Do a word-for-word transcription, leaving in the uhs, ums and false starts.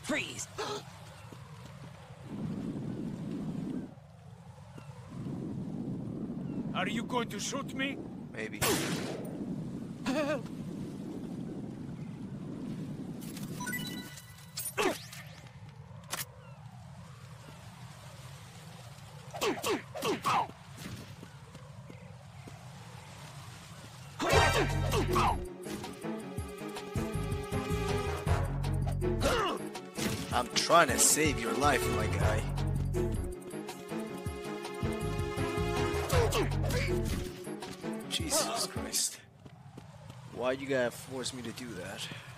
Freeze! Are you going to shoot me? Maybe. I'm trying to save your life, my guy. Jesus Christ. Why you gotta force me to do that?